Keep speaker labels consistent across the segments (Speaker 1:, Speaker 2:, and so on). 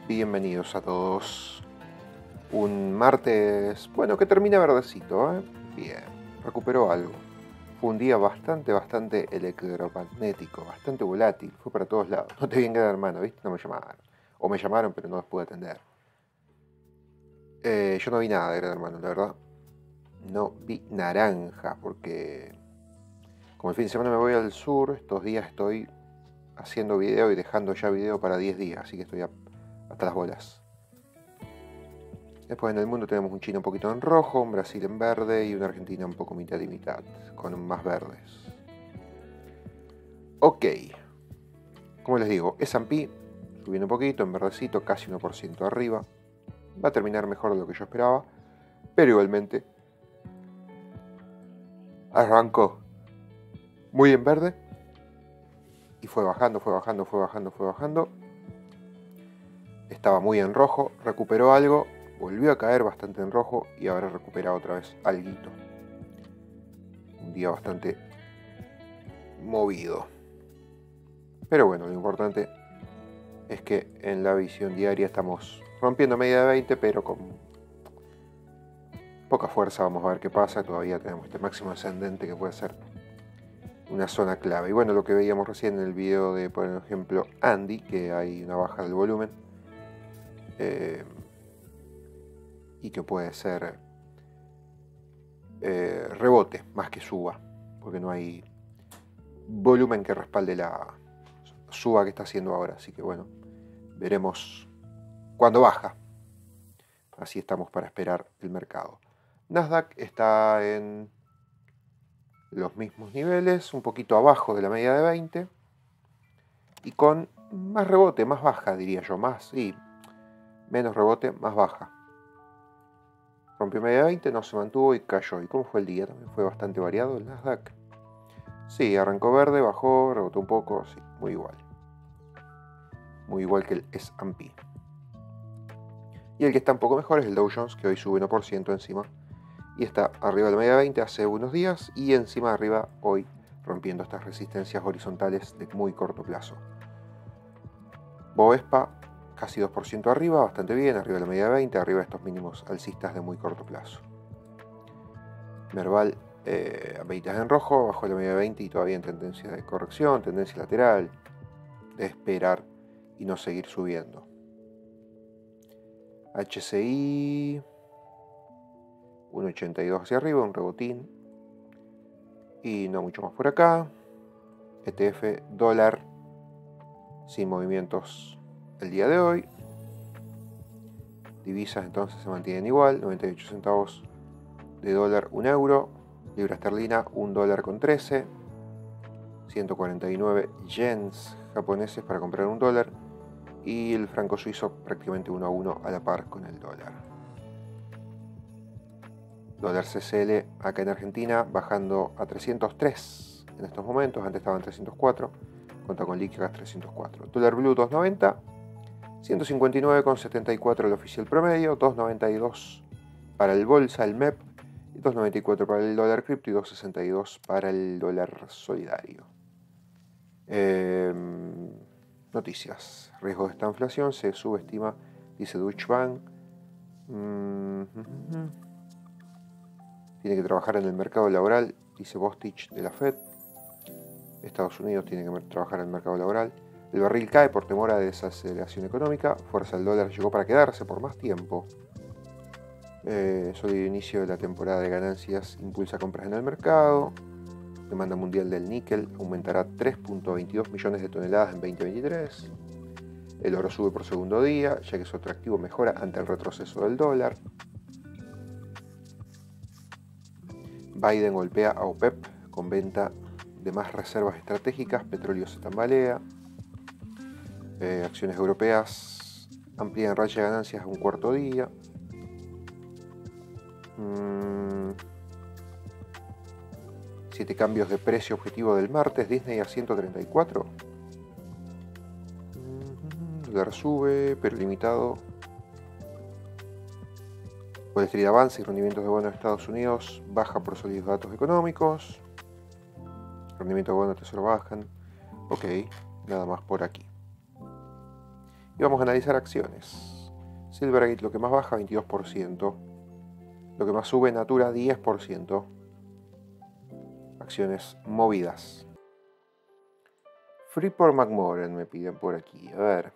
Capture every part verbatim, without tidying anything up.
Speaker 1: Bienvenidos a todos. Un martes, bueno, que termina verdecito, ¿eh? Bien, recuperó algo. Fue un día bastante, bastante electromagnético, bastante volátil, fue para todos lados. No te vi en Gran Hermano, ¿viste? No me llamaron. O me llamaron, pero no los pude atender. Eh, yo no vi nada de Gran Hermano, la verdad. No vi naranja, porque como el fin de semana me voy al sur, estos días estoy haciendo video y dejando ya video para diez días, así que estoy a, hasta las bolas. Después en el mundo tenemos un China un poquito en rojo, un Brasil en verde y una Argentina un poco mitad y mitad, con más verdes. Ok, como les digo, S and P subiendo un poquito, en verdecito, casi uno por ciento arriba. Va a terminar mejor de lo que yo esperaba, pero igualmente arrancó muy en verde y fue bajando, fue bajando, fue bajando, fue bajando. Estaba muy en rojo, recuperó algo, volvió a caer bastante en rojo y ahora recupera otra vez alguito. Un día bastante movido. Pero bueno, lo importante es que en la visión diaria estamos rompiendo media de veinte, pero con poca fuerza. Vamos a ver qué pasa. Todavía tenemos este máximo ascendente que puede ser una zona clave. Y bueno, lo que veíamos recién en el video de, por ejemplo, Andy, que hay una baja del volumen. Eh, y que puede ser eh, rebote más que suba, porque no hay volumen que respalde la suba que está haciendo ahora. Así que bueno, veremos cuando baja. Así estamos para esperar el mercado. Nasdaq está en los mismos niveles, un poquito abajo de la media de veinte y con más rebote, más baja diría yo, más y menos rebote, más baja. Rompió media de veinte, no se mantuvo y cayó. ¿Y cómo fue el día? También fue bastante variado el Nasdaq. Sí, arrancó verde, bajó, rebotó un poco, sí, muy igual. Muy igual que el S and P. Y el que está un poco mejor es el Dow Jones, que hoy sube uno por ciento encima. Y está arriba de la media de veinte hace unos días y encima arriba hoy, rompiendo estas resistencias horizontales de muy corto plazo. Bovespa casi dos por ciento arriba, bastante bien, arriba de la media de veinte, arriba de estos mínimos alcistas de muy corto plazo. Merval eh, a veinte en rojo, bajo de la media de veinte y todavía en tendencia de corrección, tendencia lateral, de esperar y no seguir subiendo. H C I uno ochenta y dos hacia arriba, un rebotín y no mucho más por acá. E T F dólar sin movimientos el día de hoy. Divisas entonces se mantienen igual, noventa y ocho centavos de dólar, un euro. Libra esterlina, un dólar con trece. ciento cuarenta y nueve yens japoneses para comprar un dólar. Y el franco suizo prácticamente uno a uno a la par con el dólar. Dólar C C L acá en Argentina bajando a trescientos tres en estos momentos, antes estaba en trescientos cuatro, cuenta con liquidez trescientos cuatro. Dólar blue dos noventa, ciento cincuenta y nueve con setenta y cuatro el oficial promedio, dos noventa y dos para el bolsa, el M E P, y dos noventa y cuatro para el dólar cripto y dos sesenta y dos para el dólar solidario. Eh, noticias. Riesgo de esta inflación se subestima, dice Deutsche Bank. Mm, mm, mm. Tiene que trabajar en el mercado laboral, dice Bostich de la Fed. Estados Unidos tiene que trabajar en el mercado laboral. El barril cae por temor a desaceleración económica. Fuerza del dólar llegó para quedarse por más tiempo. Eh, sólido inicio de la temporada de ganancias impulsa compras en el mercado. Demanda mundial del níquel aumentará tres punto veintidós millones de toneladas en veinte veintitrés. El oro sube por segundo día, ya que su atractivo mejora ante el retroceso del dólar. Biden golpea a OPEP con venta de más reservas estratégicas, petróleo se tambalea. Eh, acciones europeas amplían racha de ganancias a un cuarto día. Mm, siete cambios de precio objetivo del martes, Disney a ciento treinta y cuatro. Mm, dólar sube, pero limitado. Wall Street avanza y rendimientos de bonos de Estados Unidos baja por sólidos datos económicos. Rendimientos de bonos de tesoro bajan. Ok, nada más por aquí. Y vamos a analizar acciones. Silvergate lo que más baja, veintidós por ciento. Lo que más sube, Natura, diez por ciento. Acciones movidas. Freeport-McMoRan me piden por aquí. A ver.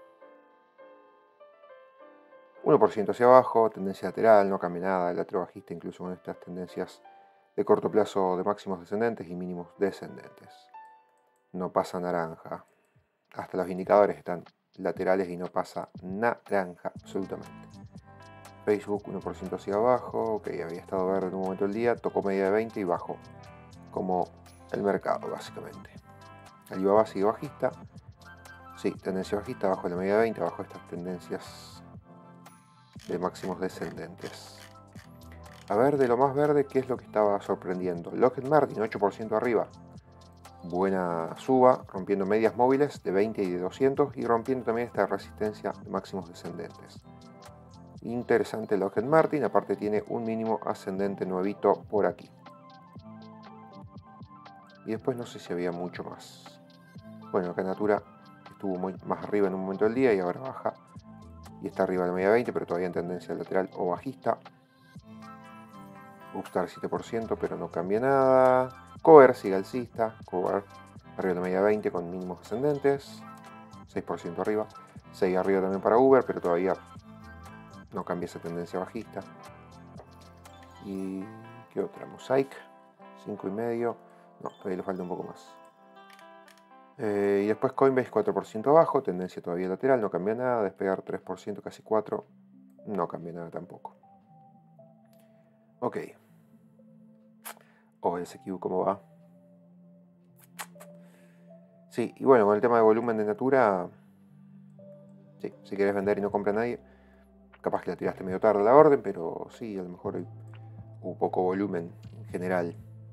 Speaker 1: uno por ciento hacia abajo, tendencia lateral, no cambia nada. El lateral bajista incluso con estas tendencias de corto plazo de máximos descendentes y mínimos descendentes. No pasa naranja. Hasta los indicadores están laterales y no pasa naranja absolutamente. Facebook uno por ciento hacia abajo, ok, había estado verde en un momento del día, tocó media de veinte y bajó, como el mercado básicamente. Alibaba sigue bajista, sí, tendencia bajista, bajo la media de veinte, bajo estas tendencias de máximos descendentes. A ver, de lo más verde, ¿qué es lo que estaba sorprendiendo? Lockheed Martin, ocho por ciento arriba. Buena suba, rompiendo medias móviles de veinte y de doscientos y rompiendo también esta resistencia de máximos descendentes. Interesante Lockheed Martin, aparte tiene un mínimo ascendente nuevito por aquí. Y después no sé si había mucho más. Bueno, acá Natura estuvo muy más arriba en un momento del día y ahora baja. Y está arriba de la media veinte, pero todavía en tendencia lateral o bajista. Upstart siete por ciento, pero no cambia nada. Cover sigue alcista. Cover arriba de la media veinte con mínimos ascendentes. seis por ciento arriba. seis arriba también para Uber, pero todavía no cambia esa tendencia bajista. ¿Y qué otra? Mosaic, cinco y medio. No, todavía le falta un poco más. Eh, y después Coinbase cuatro por ciento abajo, tendencia todavía lateral, no cambia nada. Despegar tres por ciento, casi cuatro por ciento, no cambia nada tampoco. Ok. O el S Q, ¿cómo va? Sí, y bueno, con el tema de volumen de Natura, sí, si querés vender y no compra nadie, capaz que la tiraste medio tarde la orden, pero sí, a lo mejor hubo poco volumen en general.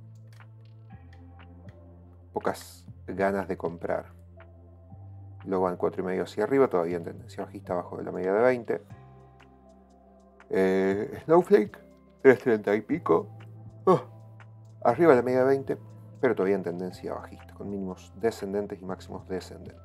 Speaker 1: Pocas ganas de comprar. Luego van cuatro y medio hacia arriba, todavía en tendencia bajista abajo de la media de veinte. Eh, Snowflake, tres treinta y pico. Oh, arriba de la media de veinte, pero todavía en tendencia bajista, con mínimos descendentes y máximos descendentes.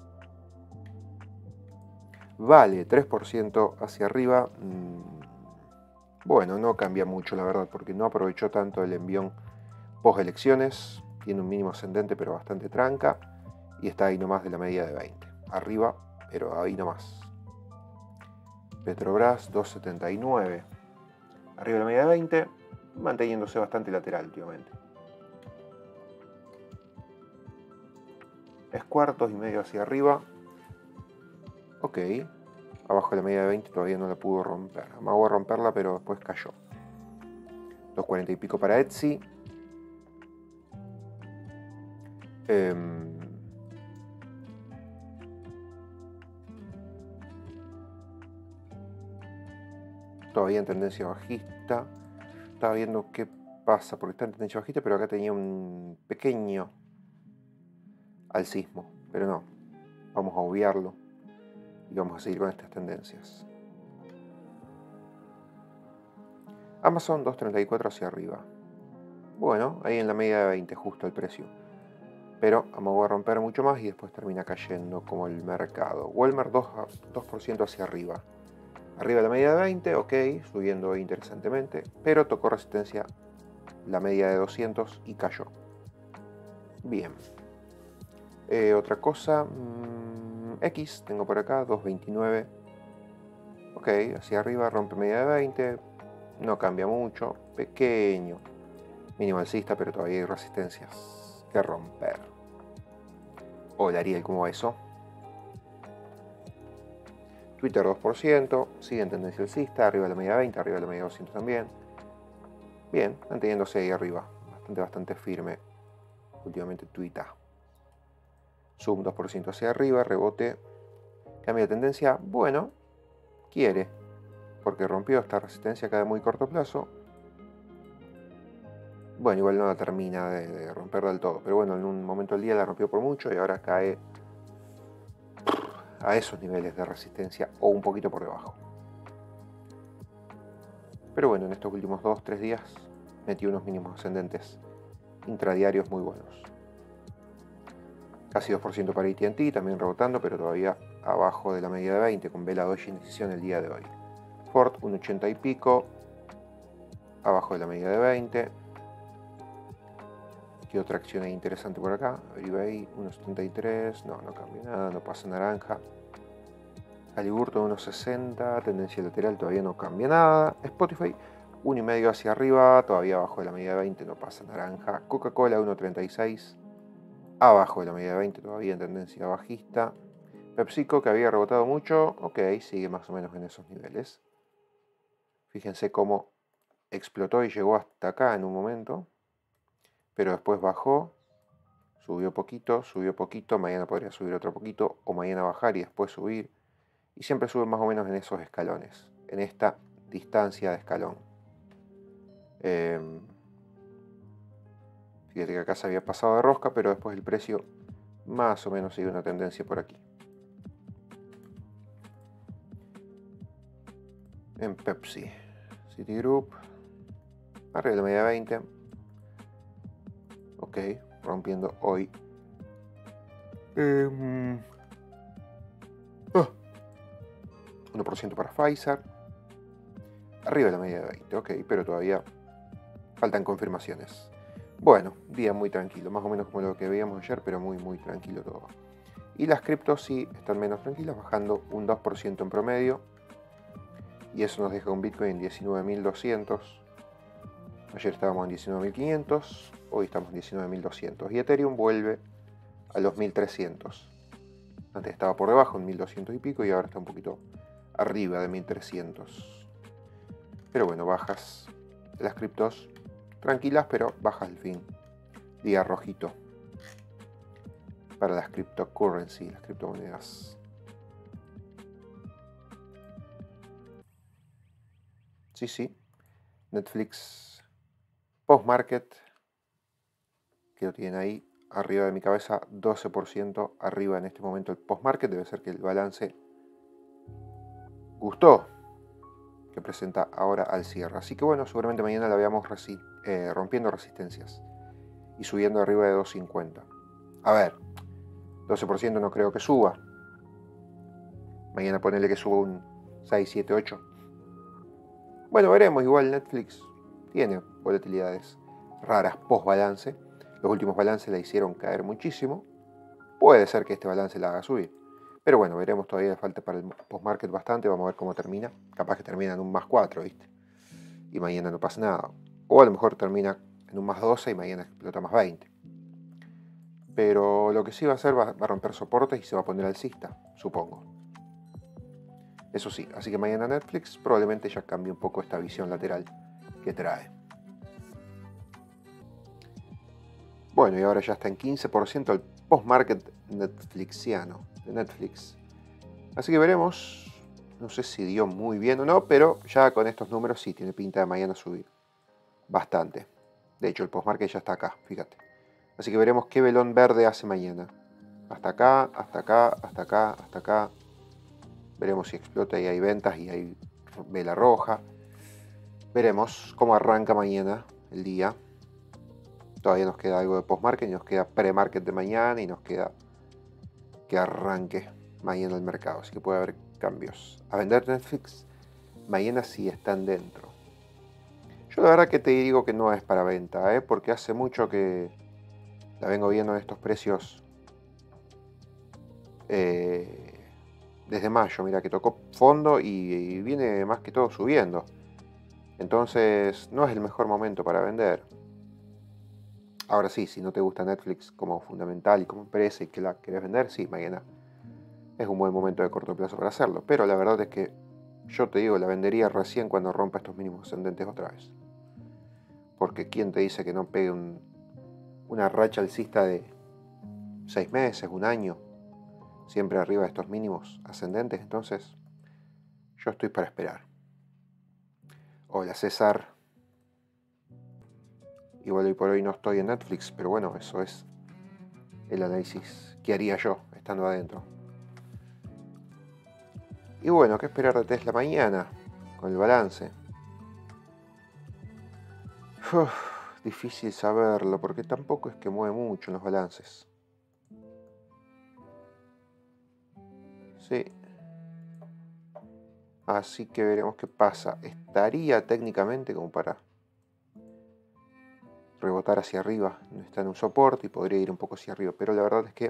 Speaker 1: Vale, tres por ciento hacia arriba. Bueno, no cambia mucho la verdad, porque no aprovechó tanto el envión post elecciones. Tiene un mínimo ascendente, pero bastante tranca. Y está ahí nomás de la media de veinte. Arriba, pero ahí nomás. Petrobras dos setenta y nueve. Arriba de la media de veinte, manteniéndose bastante lateral últimamente. Es cuartos y medio hacia arriba. Ok. Abajo de la media de veinte todavía no la pudo romper. Amagó a romperla, pero después cayó. dos cuarenta y pico para Etsy. Eh, todavía en tendencia bajista. Estaba viendo qué pasa, porque está en tendencia bajista, pero acá tenía un pequeño alcismo. Pero no, vamos a obviarlo y vamos a seguir con estas tendencias. Amazon dos treinta y cuatro hacia arriba. Bueno, ahí en la media de veinte, justo el precio. Pero amagó a romper mucho más y después termina cayendo como el mercado. Walmart dos por ciento hacia arriba. Arriba de la media de veinte, ok, subiendo interesantemente, pero tocó resistencia la media de doscientos y cayó. Bien. Eh, otra cosa, mmm, X, tengo por acá, dos veintinueve. Ok, hacia arriba, rompe media de veinte, no cambia mucho, pequeño. Mínimo alcista, pero todavía hay resistencias que romper. Hola Ariel, ¿cómo va eso? Twitter dos por ciento, sigue en tendencia alcista, arriba de la media veinte, arriba de la media doscientos también. Bien, manteniéndose ahí arriba, bastante, bastante firme últimamente Twitter. Zoom dos por ciento hacia arriba, rebote, cambio de tendencia, bueno, quiere, porque rompió esta resistencia acá de muy corto plazo. Bueno, igual no la termina de, de romper del todo, pero bueno, en un momento del día la rompió por mucho y ahora cae a esos niveles de resistencia o un poquito por debajo. Pero bueno, en estos últimos dos tres días metió unos mínimos ascendentes intradiarios muy buenos. Casi dos por ciento para A T and T, también rebotando, pero todavía abajo de la media de veinte con vela doji en decisión el día de hoy. Ford uno ochenta y pico, abajo de la media de veinte. ¿Qué otra acción hay interesante por acá? eBay uno setenta y tres, no, no cambia nada, no pasa naranja. Halliburton uno sesenta, tendencia lateral, todavía no cambia nada. Spotify uno y medio hacia arriba, todavía abajo de la media de veinte, no pasa naranja. Coca-Cola uno treinta y seis, abajo de la media de veinte, todavía en tendencia bajista. PepsiCo, que había rebotado mucho, ok, sigue más o menos en esos niveles. Fíjense cómo explotó y llegó hasta acá en un momento, pero después bajó, subió poquito, subió poquito, mañana podría subir otro poquito, o mañana bajar y después subir, y siempre sube más o menos en esos escalones, en esta distancia de escalón. Eh, fíjate que acá se había pasado de rosca, pero después el precio más o menos sigue una tendencia por aquí. En Pepsi, Citigroup, arriba de la media veinte, ok, rompiendo hoy. Eh, oh, uno por ciento para Pfizer, arriba de la media de veinte, ok, pero todavía faltan confirmaciones. Bueno, día muy tranquilo, más o menos como lo que veíamos ayer, pero muy muy tranquilo todo. Y las criptos sí están menos tranquilas, bajando un dos por ciento en promedio. Y eso nos deja un Bitcoin en diecinueve mil doscientos. Ayer estábamos en diecinueve mil quinientos, hoy estamos en diecinueve mil doscientos. Y Ethereum vuelve a los mil trescientos. Antes estaba por debajo, en mil doscientos y pico, y ahora está un poquito arriba de mil trescientos. Pero bueno, bajas de las criptos tranquilas, pero bajas al fin. Día rojito para las cryptocurrency, las criptomonedas. Sí, sí. Netflix post-market, que lo tienen ahí arriba de mi cabeza, doce por ciento arriba en este momento el post-market. Debe ser que el balance gustó, que presenta ahora al cierre. Así que bueno, seguramente mañana la veamos resi eh, rompiendo resistencias y subiendo arriba de dos cincuenta. A ver, doce por ciento no creo que suba. Mañana ponele que suba un seis, siete, ocho. Bueno, veremos. Igual Netflix tiene volatilidades raras post-balance. Los últimos balances la hicieron caer muchísimo. Puede ser que este balance la haga subir. Pero bueno, veremos, todavía falta para el post-market bastante. Vamos a ver cómo termina. Capaz que termina en un más cuatro, ¿viste? Y mañana no pasa nada. O a lo mejor termina en un más doce y mañana explota más veinte. Pero lo que sí va a hacer va, va a romper soportes y se va a poner alcista, supongo. Eso sí, así que mañana Netflix probablemente ya cambie un poco esta visión lateral que trae. Bueno, y ahora ya está en quince por ciento el post-market netflixiano de Netflix. Así que veremos. No sé si dio muy bien o no, pero ya con estos números sí tiene pinta de mañana subir bastante. De hecho, el post-market ya está acá, fíjate. Así que veremos qué velón verde hace mañana. Hasta acá, hasta acá, hasta acá, hasta acá. Veremos si explota y hay ventas y hay vela roja. Veremos cómo arranca mañana el día. Todavía nos queda algo de post-market y nos queda pre-market de mañana y nos queda que arranque mañana el mercado. Así que puede haber cambios. A vender Netflix mañana sí están dentro. Yo la verdad que te digo que no es para venta, ¿eh? Porque hace mucho que la vengo viendo en estos precios. Eh, desde mayo, mira que tocó fondo y, y viene más que todo subiendo. Entonces no es el mejor momento para vender. Ahora sí, si no te gusta Netflix como fundamental y como empresa y que la querés vender, sí, mañana es un buen momento de corto plazo para hacerlo. Pero la verdad es que yo te digo, la vendería recién cuando rompa estos mínimos ascendentes otra vez. Porque ¿quién te dice que no pegue un, una racha alcista de seis meses, un año, siempre arriba de estos mínimos ascendentes? Entonces, yo estoy para esperar. Hola César. Igual hoy por hoy no estoy en Netflix, pero bueno, eso es el análisis que haría yo estando adentro. Y bueno, ¿qué esperar de Tesla mañana con el balance? Uf, difícil saberlo porque tampoco es que mueve mucho en los balances. Sí. Así que veremos qué pasa. Estaría técnicamente como para rebotar hacia arriba. No está en un soporte y podría ir un poco hacia arriba. Pero la verdad es que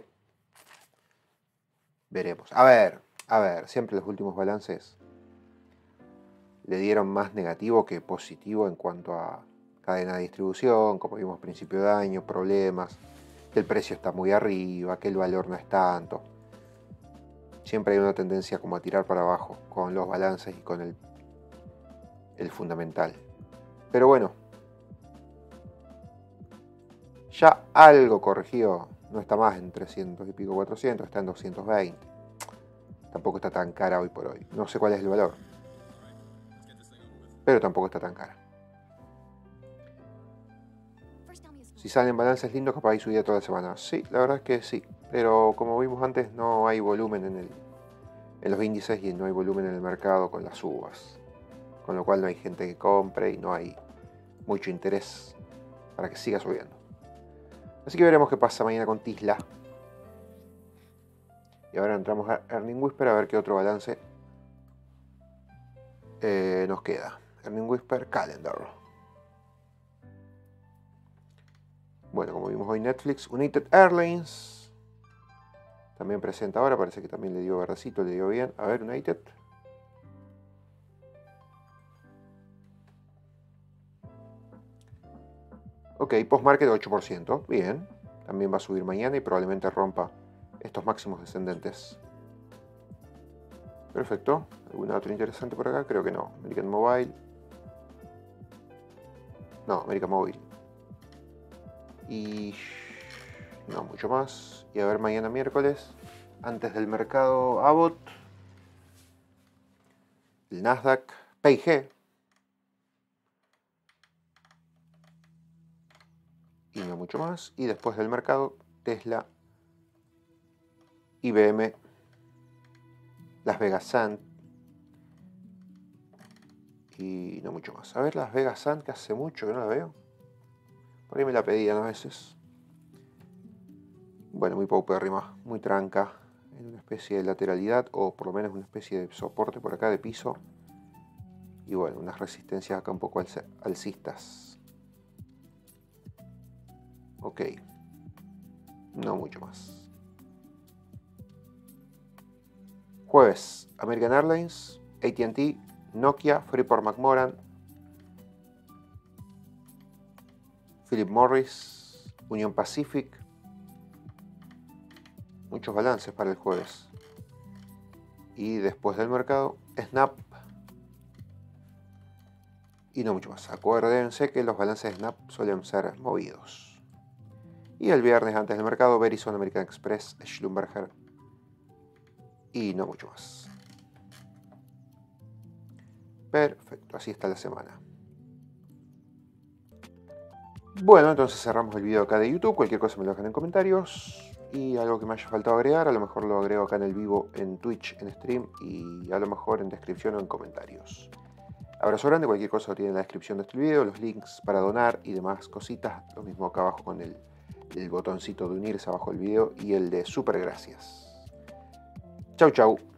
Speaker 1: veremos. A ver, a ver. Siempre los últimos balances le dieron más negativo que positivo en cuanto a cadena de distribución. Como vimos a principio de año, problemas. Que el precio está muy arriba, que el valor no es tanto. Siempre hay una tendencia como a tirar para abajo con los balances y con el, el fundamental. Pero bueno, ya algo corregido. No está más en trescientos y pico, cuatrocientos, está en doscientos veinte. Tampoco está tan cara hoy por hoy. No sé cuál es el valor, pero tampoco está tan cara. Si salen balances lindos, capaz hay subida toda la semana. Sí, la verdad es que sí. Pero como vimos antes, no hay volumen en, el, en los índices y no hay volumen en el mercado con las subas. Con lo cual no hay gente que compre y no hay mucho interés para que siga subiendo. Así que veremos qué pasa mañana con Tesla. Y ahora entramos a Earning Whisper a ver qué otro balance eh, nos queda. Earning Whisper Calendar. Bueno, como vimos hoy Netflix, United Airlines también presenta ahora, parece que también le dio verdecito, le dio bien. A ver, United. Ok, post-market ocho por ciento, bien. También va a subir mañana y probablemente rompa estos máximos descendentes. Perfecto. ¿Alguna otra interesante por acá? Creo que no. American Mobile. No, American Mobile. Y no mucho más. Y a ver mañana miércoles, antes del mercado Abbott, el Nasdaq, P y G y no mucho más. Y después del mercado, Tesla, I B M, Las Vegas Sand y no mucho más. A ver Las Vegas Sand, que hace mucho que no la veo. Por ahí me la pedían a veces. Bueno, muy paupérrima, muy tranca, en una especie de lateralidad o por lo menos una especie de soporte por acá de piso. Y bueno, unas resistencias acá un poco alcistas. Ok, no mucho más. Jueves, American Airlines, A T and T, Nokia, Freeport McMoran, Philip Morris, Union Pacific. Muchos balances para el jueves. Y después del mercado, Snap. Y no mucho más. Acuérdense que los balances de Snap suelen ser movidos. Y el viernes antes del mercado, Verizon, American Express, Schlumberger. Y no mucho más. Perfecto, así está la semana. Bueno, entonces cerramos el video acá de YouTube. Cualquier cosa me lo dejan en comentarios. Y algo que me haya faltado agregar, a lo mejor lo agrego acá en el vivo, en Twitch, en stream. Y a lo mejor en descripción o en comentarios. Abrazo grande, cualquier cosa lo tiene en la descripción de este video. Los links para donar y demás cositas. Lo mismo acá abajo con el, el botoncito de unirse abajo del video. Y el de super gracias. Chau, chau.